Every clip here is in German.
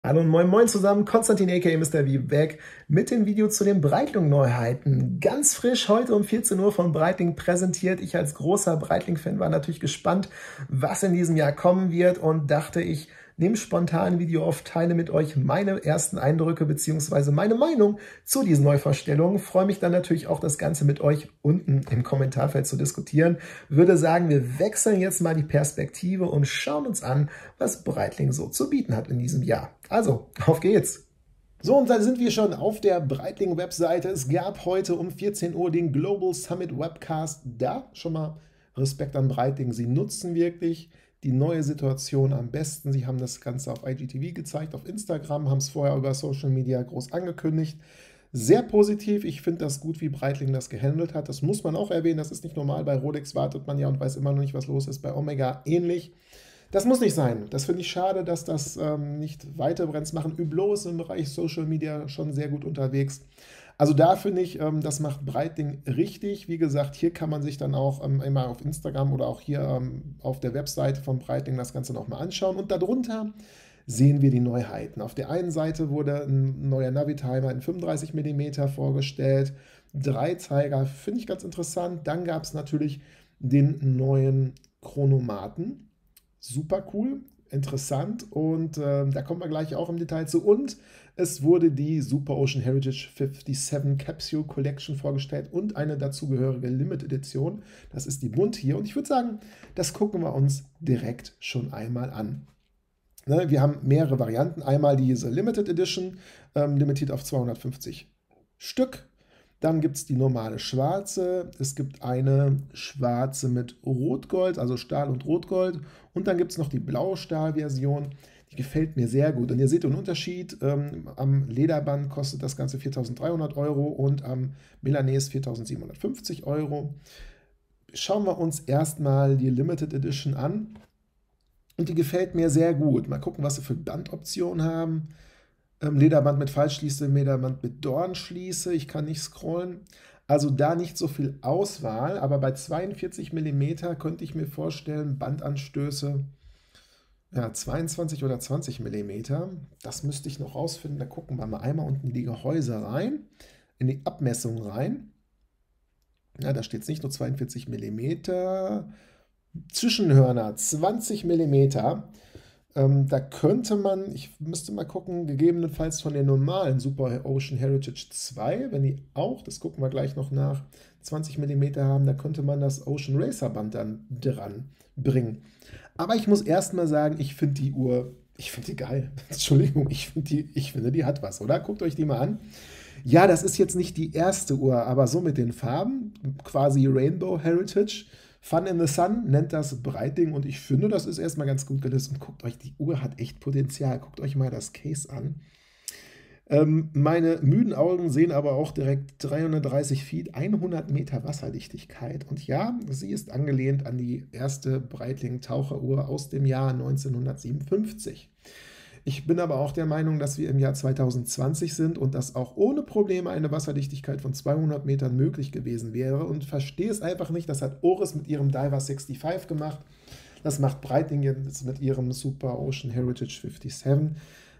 Hallo und moin moin zusammen, Konstantin aka Mr. V back mit dem Video zu den Breitling-Neuheiten. Ganz frisch heute um 14 Uhr von Breitling präsentiert. Ich als großer Breitling-Fan war natürlich gespannt, was in diesem Jahr kommen wird und dachte, ich nehme spontan ein Video auf, teile mit euch meine ersten Eindrücke bzw. meine Meinung zu diesen Neuvorstellungen. Freue mich dann natürlich auch, das Ganze mit euch unten im Kommentarfeld zu diskutieren. Würde sagen, wir wechseln jetzt mal die Perspektive und schauen uns an, was Breitling so zu bieten hat in diesem Jahr. Also, auf geht's! So, und da sind wir schon auf der Breitling-Webseite. Es gab heute um 14 Uhr den Global Summit Webcast. Da schon mal Respekt an Breitling. Sie nutzen wirklich die neue Situation am besten. Sie haben das Ganze auf IGTV gezeigt, auf Instagram, haben es vorher über Social Media groß angekündigt. Sehr positiv. Ich finde das gut, wie Breitling das gehandelt hat. Das muss man auch erwähnen. Das ist nicht normal. Bei Rolex wartet man ja und weiß immer noch nicht, was los ist. Bei Omega ähnlich. Das muss nicht sein. Das finde ich schade, dass das nicht weiter Brands machen. Hublot ist im Bereich Social Media schon sehr gut unterwegs. Also da finde ich, das macht Breitling richtig. Wie gesagt, hier kann man sich dann auch immer auf Instagram oder auch hier auf der Webseite von Breitling das Ganze nochmal anschauen. Und darunter sehen wir die Neuheiten. Auf der einen Seite wurde ein neuer Navitimer in 35 mm vorgestellt. 3 Zeiger, finde ich ganz interessant. Dann gab es natürlich den neuen Chronomaten. Super cool, interessant und da kommen wir gleich auch im Detail zu. Und es wurde die Super Ocean Heritage 57 Capsule Collection vorgestellt und eine dazugehörige Limited Edition. Das ist die bunt hier und ich würde sagen, das gucken wir uns direkt schon einmal an. Ne, wir haben mehrere Varianten. Einmal diese Limited Edition, limitiert auf 250 Stück. Dann gibt es die normale schwarze, es gibt eine schwarze mit Rotgold, also Stahl und Rotgold. Und dann gibt es noch die blaue Stahlversion, die gefällt mir sehr gut. Und ihr seht den Unterschied, am Lederband kostet das Ganze 4.300 Euro und am Milanese 4.750 Euro. Schauen wir uns erstmal die Limited Edition an. Und die gefällt mir sehr gut. Mal gucken, was sie für Bandoptionen haben. Lederband mit Faltschließe, Lederband mit Dornschließe. Ich kann nicht scrollen. Also da nicht so viel Auswahl, aber bei 42 mm könnte ich mir vorstellen, Bandanstöße, ja, 22 oder 20 mm. Das müsste ich noch rausfinden. Da gucken wir mal einmal unten in die Gehäuse rein, in die Abmessung rein. Ja, da steht es nicht nur 42 mm. Zwischenhörner 20 mm. Da könnte man, ich müsste mal gucken, gegebenenfalls von der normalen Super Ocean Heritage 2, wenn die auch, das gucken wir gleich noch nach, 20 mm haben, da könnte man das Ocean Racer Band dann dran bringen. Aber ich muss erstmal sagen, ich finde die Uhr, ich finde die geil. Entschuldigung, ich finde, die hat was, oder? Guckt euch die mal an. Ja, das ist jetzt nicht die erste Uhr, aber so mit den Farben, quasi Rainbow Heritage. Fun in the Sun nennt das Breitling und ich finde, das ist erstmal ganz gut gelöst. Und guckt euch, die Uhr hat echt Potenzial. Guckt euch mal das Case an. Meine müden Augen sehen aber auch direkt 330 Feet, 100 Meter Wasserdichtigkeit. Und ja, sie ist angelehnt an die erste Breitling-Taucheruhr aus dem Jahr 1957. Ich bin aber auch der Meinung, dass wir im Jahr 2020 sind und dass auch ohne Probleme eine Wasserdichtigkeit von 200 Metern möglich gewesen wäre und verstehe es einfach nicht. Das hat Oris mit ihrem Diver 65 gemacht. Das macht Breitling jetzt mit ihrem Super Ocean Heritage 57.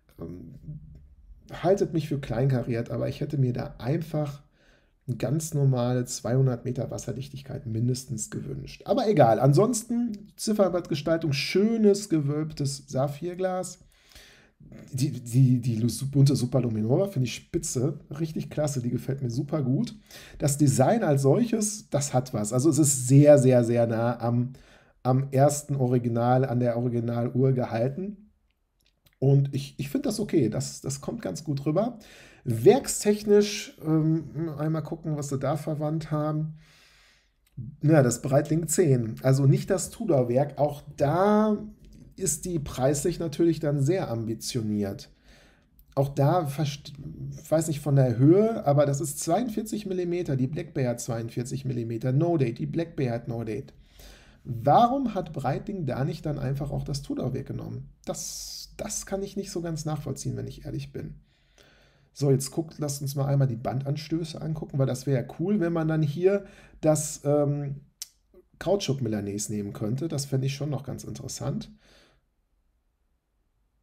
Haltet mich für kleinkariert, aber ich hätte mir da einfach eine ganz normale 200 Meter Wasserdichtigkeit mindestens gewünscht. Aber egal, ansonsten Zifferblattgestaltung, schönes gewölbtes Saphirglas. Die bunte Superluminova finde ich spitze, richtig klasse, die gefällt mir super gut. Das Design als solches, das hat was. Also es ist sehr, sehr, sehr nah am ersten Original, an der Originaluhr gehalten. Und ich finde das okay, das kommt ganz gut rüber. Werkstechnisch, einmal gucken, was sie da verwandt haben. Ja, das Breitling 10, also nicht das Tudor-Werk, auch da ist die preislich natürlich dann sehr ambitioniert. Auch da, weiß nicht von der Höhe, aber das ist 42 mm, die Black Bay hat 42 mm, No Date, die Black Bay hat No Date. Warum hat Breitling da nicht dann einfach auch das Tudor weggenommen? Das kann ich nicht so ganz nachvollziehen, wenn ich ehrlich bin. So, jetzt lasst uns mal einmal die Bandanstöße angucken, weil das wäre ja cool, wenn man dann hier das Kautschuk Milanese nehmen könnte. Das fände ich schon noch ganz interessant.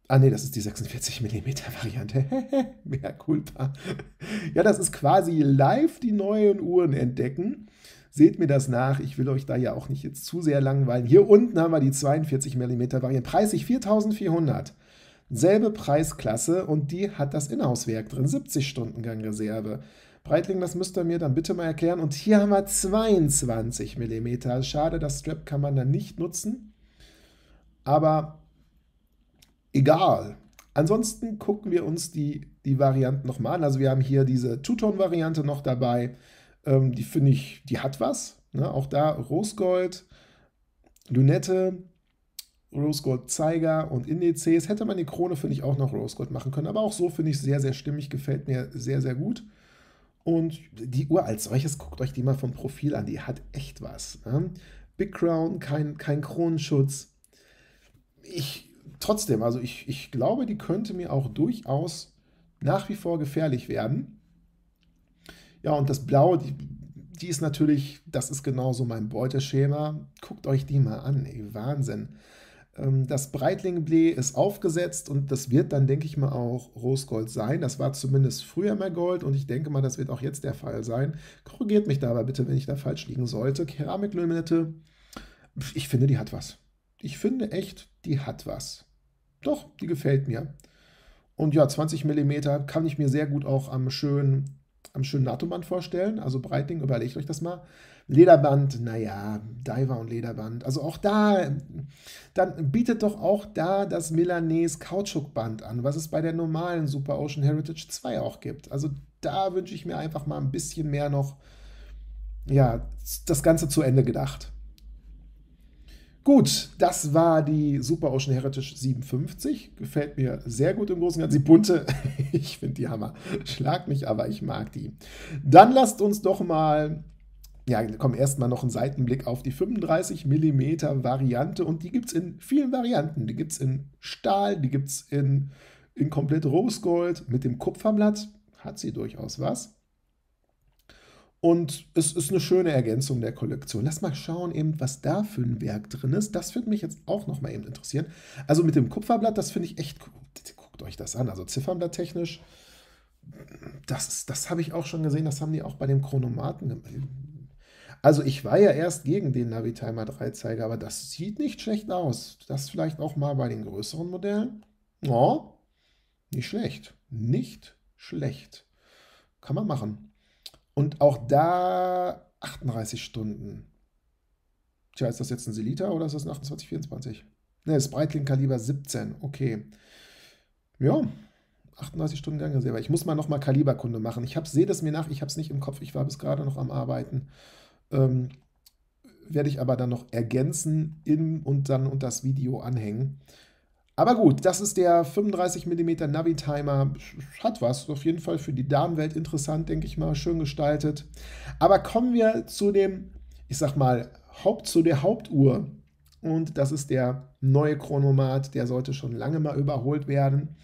Ah nee, das ist die 46 Millimeter Variante. Mea culpa. Ja, das ist quasi live die neuen Uhren entdecken. Seht mir das nach, ich will euch da ja auch nicht jetzt zu sehr langweilen. Hier unten haben wir die 42 Millimeter Variante, preislich 4.400. Selbe Preisklasse und die hat das Inhouse-Werk drin, 70 Stunden Gangreserve. Breitling, das müsst ihr mir dann bitte mal erklären. Und hier haben wir 22 Millimeter. Schade, das Strap kann man dann nicht nutzen. Aber egal. Ansonsten gucken wir uns die Varianten nochmal an. Also wir haben hier diese Two-Tone-Variante noch dabei. Die finde ich, die hat was. Ne? Auch da Rose-Gold, Lünette, Rose-Gold-Zeiger und Indizes. Hätte man die Krone, finde ich, auch noch Rose-Gold machen können. Aber auch so finde ich sehr, sehr stimmig. Gefällt mir sehr, sehr gut. Und die Uhr als solches, guckt euch die mal vom Profil an. Die hat echt was. Ne? Big Crown, kein Kronenschutz. Trotzdem, also ich glaube, die könnte mir auch durchaus nach wie vor gefährlich werden. Ja, und das Blau, die ist natürlich, das ist genauso mein Beuteschema. Guckt euch die mal an, ey, Wahnsinn. Das Breitling-Blé ist aufgesetzt und das wird dann, denke ich mal, auch Rose-Gold sein. Das war zumindest früher mal Gold und ich denke mal, das wird auch jetzt der Fall sein. Korrigiert mich da aber bitte, wenn ich da falsch liegen sollte. Keramiklünette, ich finde, die hat was. Ich finde echt, die hat was. Doch, die gefällt mir. Und ja, 20 Millimeter kann ich mir sehr gut auch am schönen NATO-Band vorstellen. Also Breitling, überlegt euch das mal. Lederband, naja, Diver und Lederband. Also auch da, dann bietet doch auch da das Milanese Kautschukband an, was es bei der normalen Super Ocean Heritage 2 auch gibt. Also da wünsche ich mir einfach mal ein bisschen mehr noch, ja, das Ganze zu Ende gedacht. Gut, das war die Super Ocean Heritage 57. Gefällt mir sehr gut im Großen und Ganzen. Die bunte, ich finde die Hammer. Schlag mich, aber ich mag die. Dann lasst uns doch mal, ja, komm, erstmal noch einen Seitenblick auf die 35 mm Variante. Und die gibt es in vielen Varianten. Die gibt es in Stahl, die gibt es in komplett Rosegold. Mit dem Kupferblatt hat sie durchaus was. Und es ist eine schöne Ergänzung der Kollektion. Lass mal schauen, eben, was da für ein Werk drin ist. Das würde mich jetzt auch noch mal eben interessieren. Also mit dem Kupferblatt, das finde ich echt cool. Guckt euch das an. Also Ziffernblatt-technisch, das habe ich auch schon gesehen. Das haben die auch bei dem Chronomaten gemacht. Also ich war ja erst gegen den Navitimer 3-Zeiger, aber das sieht nicht schlecht aus. Das vielleicht auch mal bei den größeren Modellen. Oh, nicht schlecht. Nicht schlecht. Kann man machen. Und auch da 38 Stunden. Tja, ist das jetzt ein Selita oder ist das ein 2824? Ne, das ist Breitling Kaliber 17. Okay. Ja, 38 Stunden Gangreserve. Ich muss mal nochmal Kaliberkunde machen. Sehe das mir nach, ich habe es nicht im Kopf. Ich war bis gerade noch am Arbeiten. Werde ich aber dann noch ergänzen und dann unter das Video anhängen. Aber gut, das ist der 35 mm Navitimer. Hat was, auf jeden Fall für die Damenwelt interessant, denke ich mal, schön gestaltet. Aber kommen wir zu dem, ich sag mal, zu der Hauptuhr. Und das ist der neue Chronomat, der sollte schon lange mal überholt werden.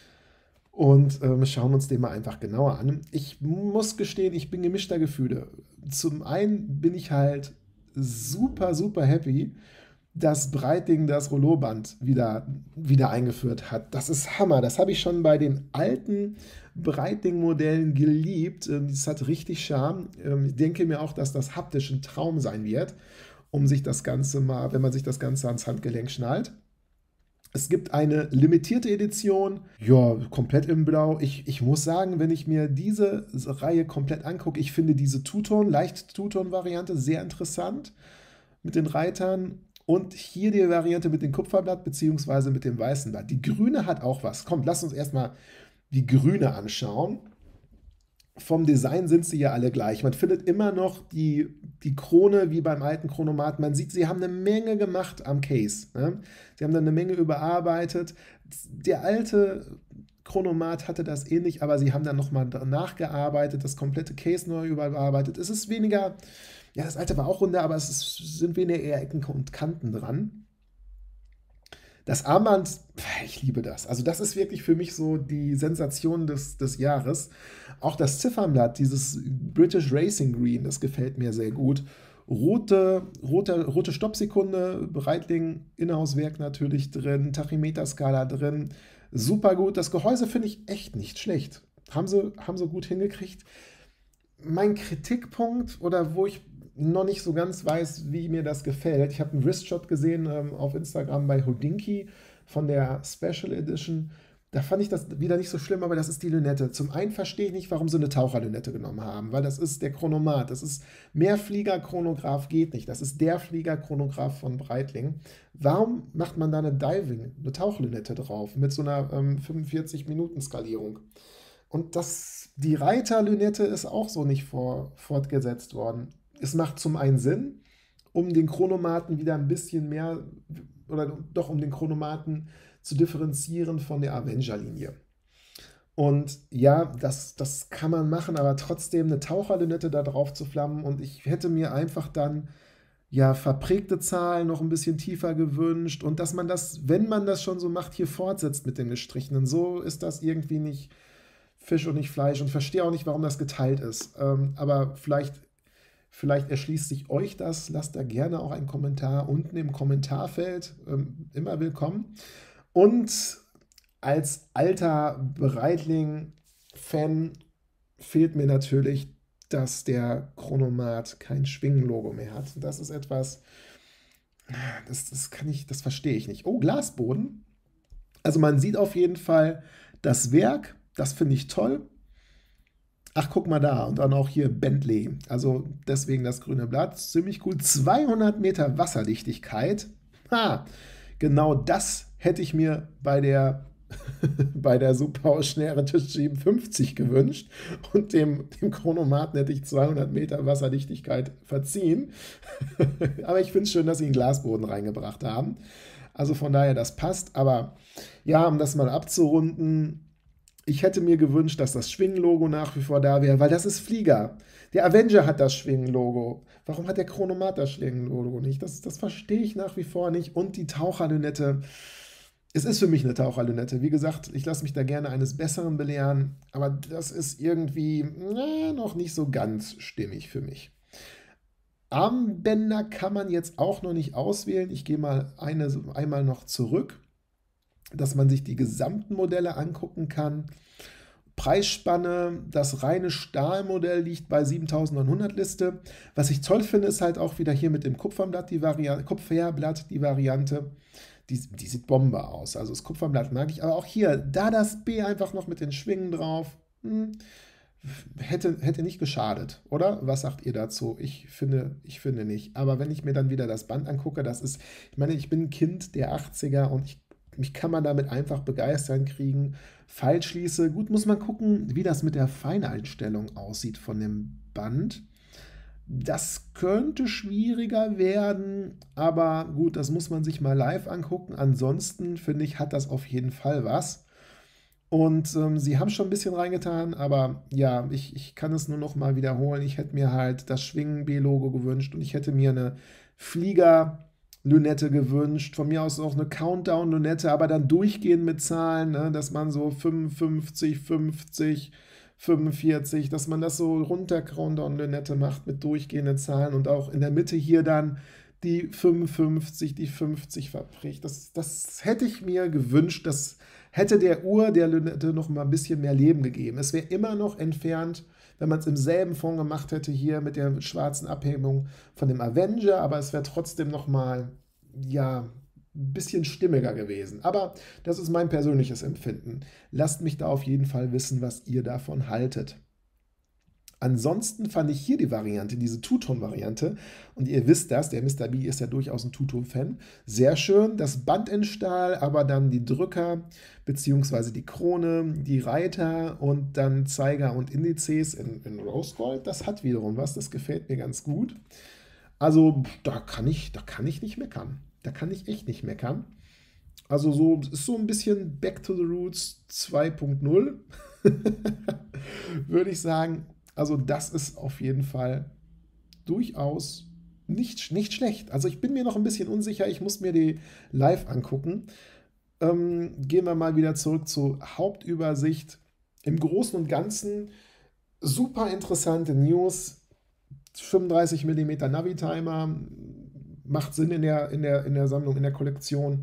Und schauen uns den mal einfach genauer an. Ich muss gestehen, ich bin gemischter Gefühle. Zum einen bin ich halt super, super happy, dass Breitling das Rollo-Band wieder eingeführt hat. Das ist Hammer. Das habe ich schon bei den alten Breitling-Modellen geliebt. Das hat richtig Charme. Ich denke mir auch, dass das haptisch ein Traum sein wird, wenn man sich das Ganze ans Handgelenk schnallt. Es gibt eine limitierte Edition, ja, komplett im Blau. Ich muss sagen, wenn ich mir diese Reihe komplett angucke, ich finde diese leicht Two-Tone-Variante sehr interessant mit den Reitern. Und hier die Variante mit dem Kupferblatt bzw. mit dem weißen Blatt. Die grüne hat auch was. Komm, lass uns erstmal die grüne anschauen. Vom Design sind sie ja alle gleich. Man findet immer noch die Krone wie beim alten Chronomat. Man sieht, sie haben eine Menge gemacht am Case. Ne? Sie haben da eine Menge überarbeitet. Der alte Chronomat hatte das ähnlich, aber sie haben dann nochmal nachgearbeitet, das komplette Case neu überarbeitet. Es ist weniger, ja, das alte war auch runder, aber sind weniger eher Ecken und Kanten dran. Das Armband, ich liebe das. Also das ist wirklich für mich so die Sensation des Jahres. Auch das Ziffernblatt, dieses British Racing Green, das gefällt mir sehr gut. rote Stoppsekunde, Breitling Innenauswerk natürlich drin, Tachymeterskala drin. Super gut. Das Gehäuse finde ich echt nicht schlecht. Haben sie gut hingekriegt. Mein Kritikpunkt oder wo ich noch nicht so ganz weiß, wie mir das gefällt. Ich habe einen Wristshot gesehen auf Instagram bei Hodinkee von der Special Edition. Da fand ich das wieder nicht so schlimm, aber das ist die Lünette. Zum einen verstehe ich nicht, warum sie eine Taucherlünette genommen haben, weil das ist der Chronomat. Das ist Mehrfliegerchronograph geht nicht. Das ist der Fliegerchronograph von Breitling. Warum macht man da eine eine Tauchlünette drauf mit so einer 45-Minuten-Skalierung? Und die Reiterlünette ist auch so nicht fortgesetzt worden. Es macht zum einen Sinn, um den Chronomaten wieder ein bisschen mehr, oder doch um den Chronomaten zu differenzieren von der Avenger-Linie. Und ja, das kann man machen, aber trotzdem eine Taucherlünette da drauf zu flammen. Und ich hätte mir einfach dann ja verprägte Zahlen noch ein bisschen tiefer gewünscht und dass man das, wenn man das schon so macht, hier fortsetzt mit dem Gestrichenen. So ist das irgendwie nicht Fisch und nicht Fleisch und verstehe auch nicht, warum das geteilt ist. Aber vielleicht erschließt sich euch das. Lasst da gerne auch einen Kommentar unten im Kommentarfeld. Immer willkommen. Und als alter Breitling-Fan fehlt mir natürlich, dass der Chronomat kein Schwingenlogo mehr hat. Das ist etwas, das verstehe ich nicht. Oh, Glasboden. Also man sieht auf jeden Fall das Werk. Das finde ich toll. Ach, guck mal da. Und dann auch hier Bentley. Also deswegen das grüne Blatt. Ziemlich cool. 200 Meter Wasserdichtigkeit. Genau das hätte ich mir bei der Super Schnellrentisch 57 gewünscht. Und dem Chronomaten hätte ich 200 Meter Wasserdichtigkeit verziehen. Aber ich finde es schön, dass sie einen Glasboden reingebracht haben. Also von daher, das passt. Aber ja, um das mal abzurunden, ich hätte mir gewünscht, dass das Schwingenlogo nach wie vor da wäre, weil das ist Flieger. Der Avenger hat das Schwingenlogo. Warum hat der Chronomat das Schwingenlogo nicht? Das verstehe ich nach wie vor nicht. Und die Taucherlünette. Es ist für mich eine Taucherlünette. Wie gesagt, ich lasse mich da gerne eines Besseren belehren, aber das ist irgendwie noch nicht so ganz stimmig für mich. Armbänder kann man jetzt auch noch nicht auswählen. Ich gehe mal einmal noch zurück, dass man sich die gesamten Modelle angucken kann. Preisspanne, das reine Stahlmodell liegt bei 7.900 Liste. Was ich toll finde, ist halt auch wieder hier mit dem Kupferblatt die Variante. Die sieht Bombe aus. Also das Kupferblatt mag ich. Aber auch hier, da das B einfach noch mit den Schwingen drauf, hätte nicht geschadet, oder? Was sagt ihr dazu? Ich finde nicht. Aber wenn ich mir dann wieder das Band angucke, ich meine, ich bin ein Kind der 80er und mich kann man damit einfach begeistern kriegen. Pfeilschließe, gut, muss man gucken, wie das mit der Feineinstellung aussieht von dem Band. Das könnte schwieriger werden, aber gut, das muss man sich mal live angucken. Ansonsten finde ich, hat das auf jeden Fall was. Und sie haben schon ein bisschen reingetan, aber ja, ich kann es nur noch mal wiederholen. Ich hätte mir halt das Schwingen-B-Logo gewünscht und ich hätte mir eine Flieger-Lünette gewünscht. Von mir aus auch eine Countdown-Lünette, aber dann durchgehend mit Zahlen, ne, dass man so 55, 50, 45, dass man das so runter Countdown-Lünette macht mit durchgehenden Zahlen und auch in der Mitte hier dann die 55, die 50 verbricht. Das hätte ich mir gewünscht, das hätte der Lünette noch mal ein bisschen mehr Leben gegeben. Es wäre immer noch entfernt, wenn man es im selben Fond gemacht hätte, hier mit der schwarzen Abhebung von dem Avenger, aber es wäre trotzdem noch mal, ja, ein bisschen stimmiger gewesen. Aber das ist mein persönliches Empfinden. Lasst mich da auf jeden Fall wissen, was ihr davon haltet. Ansonsten fand ich hier die Variante, diese Two-Tone-Variante, und ihr wisst das, der Mr. B ist ja durchaus ein Two-Tone-Fan, sehr schön, das Band in Stahl, aber dann die Drücker bzw. die Krone, die Reiter und dann Zeiger und Indizes in Rose Gold, das hat wiederum was, das gefällt mir ganz gut. Also da kann ich nicht meckern. Da kann ich echt nicht meckern. Also ist so ein bisschen Back to the Roots 2.0, würde ich sagen. Also das ist auf jeden Fall durchaus nicht schlecht. Also ich bin mir noch ein bisschen unsicher. Ich muss mir die live angucken. Gehen wir mal wieder zurück zur Hauptübersicht. Im Großen und Ganzen super interessante News. 35 mm Navi-Timer, macht Sinn in der Sammlung, in der Kollektion.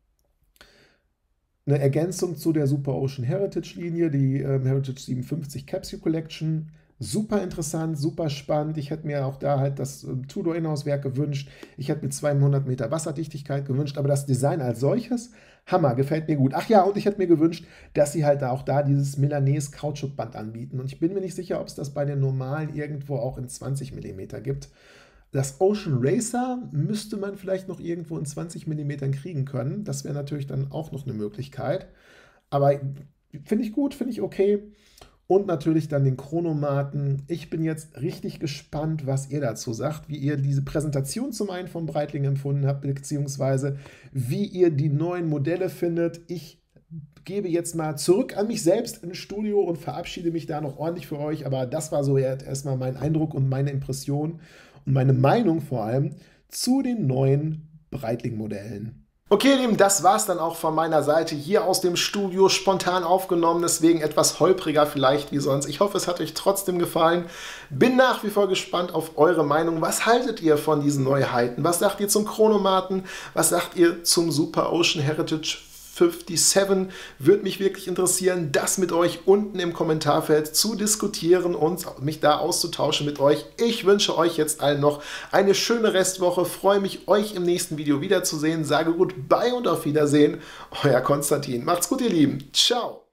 Eine Ergänzung zu der Super Ocean Heritage Linie, die Heritage 57 Capsule Collection. Super interessant, super spannend. Ich hätte mir auch da halt das Two-Door-Inhouse-Werk gewünscht. Ich hätte mir 200 Meter Wasserdichtigkeit gewünscht, aber das Design als solches, Hammer, gefällt mir gut. Ach ja, und ich hätte mir gewünscht, dass sie halt auch da dieses Milanese Kautschukband anbieten. Und ich bin mir nicht sicher, ob es das bei den normalen irgendwo auch in 20 mm gibt. Das Ocean Racer müsste man vielleicht noch irgendwo in 20 mm kriegen können. Das wäre natürlich dann auch noch eine Möglichkeit. Aber finde ich gut, finde ich okay. Und natürlich dann den Chronomaten. Ich bin jetzt richtig gespannt, was ihr dazu sagt, wie ihr diese Präsentation zum einen von Breitling empfunden habt, beziehungsweise wie ihr die neuen Modelle findet. Ich gebe jetzt mal zurück an mich selbst ins Studio und verabschiede mich da noch ordentlich für euch. Aber das war so erstmal mein Eindruck und meine Impression und meine Meinung vor allem zu den neuen Breitling-Modellen. Okay, ihr Lieben, das war es dann auch von meiner Seite hier aus dem Studio, spontan aufgenommen, deswegen etwas holpriger vielleicht wie sonst. Ich hoffe, es hat euch trotzdem gefallen. Bin nach wie vor gespannt auf eure Meinung. Was haltet ihr von diesen Neuheiten? Was sagt ihr zum Chronomaten? Was sagt ihr zum Super Ocean Heritage 57? Würde mich wirklich interessieren, das mit euch unten im Kommentarfeld zu diskutieren und mich da auszutauschen mit euch. Ich wünsche euch jetzt allen noch eine schöne Restwoche, freue mich, euch im nächsten Video wiederzusehen, sage goodbye und auf Wiedersehen, euer Konstantin. Macht's gut, ihr Lieben. Ciao.